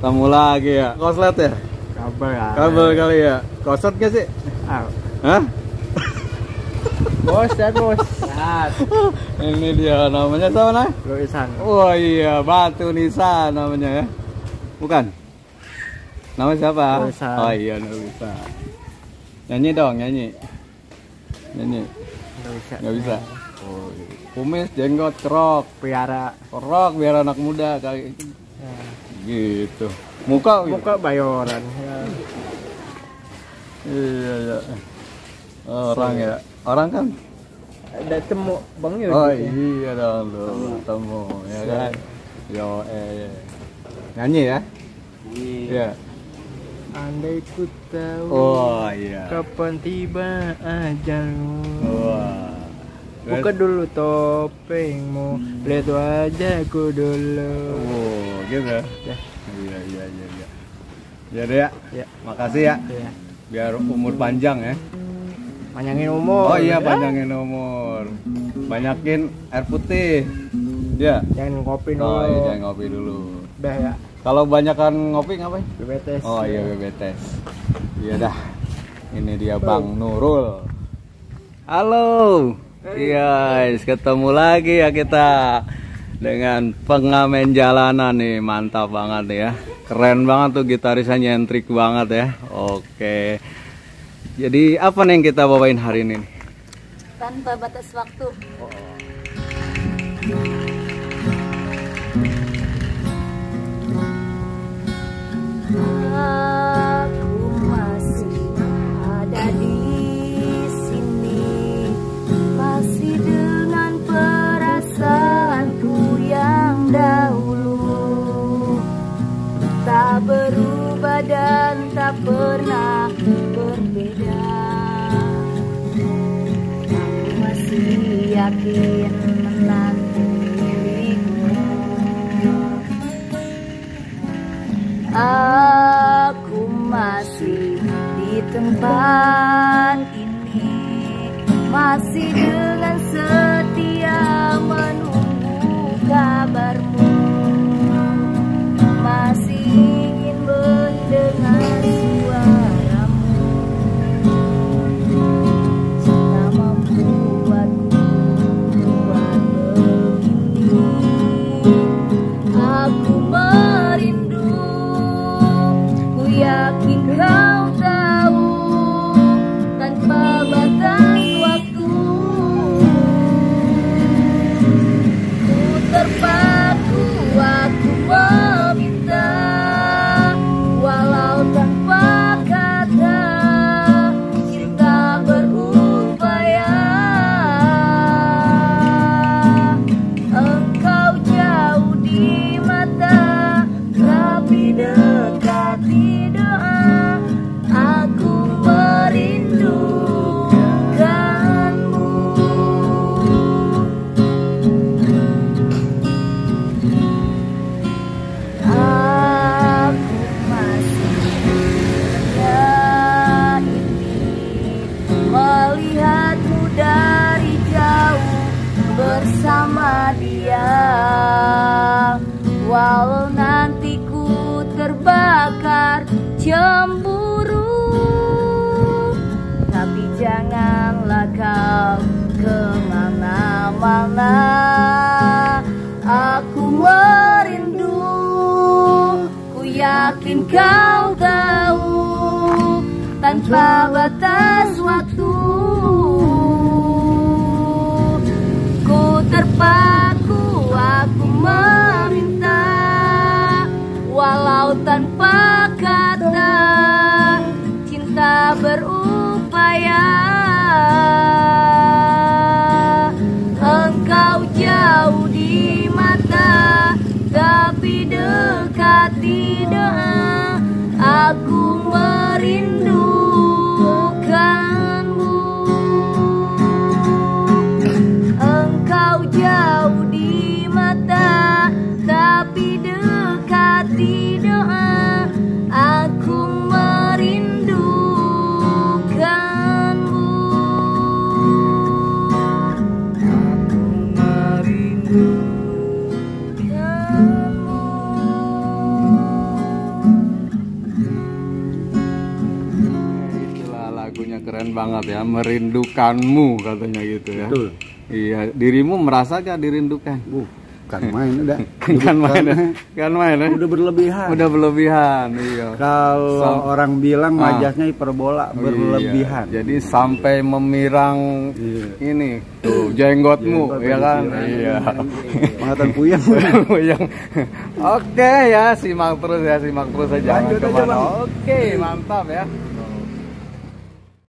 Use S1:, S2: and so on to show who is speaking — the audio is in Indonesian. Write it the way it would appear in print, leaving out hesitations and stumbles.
S1: Ketemu lagi ya. Koslet ya? Kabel kali ya. Koslet gak sih? Hah?
S2: Bos.
S1: Ini dia namanya siapa nah?
S2: Luisan.
S1: Oh iya, Batu Nisa namanya ya. Bukan? Nama siapa?
S2: Luisa.
S1: Oh iya, Luisa. Nyanyi dong, nyanyi. Nggak bisa. Oh, iya. Kumis, jenggot, kerok, biar anak muda kayak gitu. Muka
S2: bayoran. Ya.
S1: Iya. Orang kan
S2: Ada temu Bang Yudi.
S1: oh iya dong lu ketemu ya kan. Yo nyanyi ya. Iya.
S2: Andai ku tahu
S1: Oh iya.
S2: kapan tiba ajalmu.
S1: Wah.
S2: Buka dulu topengmu, lihat wajahku dulu.
S1: Oh gitu ya.
S2: Ya.
S1: Iya. Ya deh ya.
S2: Ya.
S1: Makasih ya.
S2: Ya.
S1: Biar umur panjang ya.
S2: Panjangin umur.
S1: Oh iya,
S2: ya.
S1: panjangin umur. Banyakin air putih. Ya.
S2: Jangan ngopi dulu.
S1: Oh iya, jangan ngopi dulu.
S2: Udah ya.
S1: Kalau banyakan ngopi ngapain?
S2: BBTS.
S1: Oh iya, BBTS. Iya dah. Ini dia Bang Nurul. Halo. Iya, guys, ketemu lagi ya kita dengan pengamen jalanan nih. Mantap banget ya. Keren banget tuh gitarisnya, nyentrik banget ya. Oke. Jadi apa nih yang kita bawain hari ini?
S3: Tanpa batas waktu. Aku masih ada di sini, masih dengan perasaanku yang dahulu, tak berubah dan tak pernah berbeda. Aku masih yakin menanti dirimu. Aku masih di tempat ini, masih dengan setia menunggu kabarmu, masih ingin mendengar suaramu. Cinta membuatku kuat begini. Aku merindu, ku yakin kau tahu, tanpa batas waktu. Ku terpaku, aku meminta, walau tanpa kata, cinta berupaya. Engkau jauh di mata, tapi dekat di doa. Aku merindukanmu. Aku masih hanya ini, melihatmu dari jauh bersama dia. Walau nanti ku terbakar cemburu, tapi janganlah kau kemana-mana. Aku merindu, ku yakin kau tahu, tanpa batas waktu. Ku terpaku, aku meminta, walau tanpa kata, cinta berupaya. Engkau jauh di mata, tapi dekat di doa. Aku merindukanmu. Engkau jauh di mata, tapi dekat di doa. Aku merindukanmu. Aku merindukanmu.
S1: keren banget ya, merindukanmu katanya gitu ya.
S4: Betul.
S1: Iya, dirimu merasa gak dirindukan?
S4: Kan main udah.
S1: Kan main ya? Kan main ya?
S4: Udah berlebihan.
S1: Udah berlebihan, iya.
S4: Kalau orang bilang majasnya hiperbola, berlebihan.
S1: Iya. Jadi sampai memirang ini tuh jenggotmu, ya kan? Iya.
S4: Pengatan puyeng.
S1: Puyeng. Oke ya, simak terus aja, jangan
S4: Lanjut aja,
S1: kemana.
S4: Bang.
S1: Oke, mantap ya.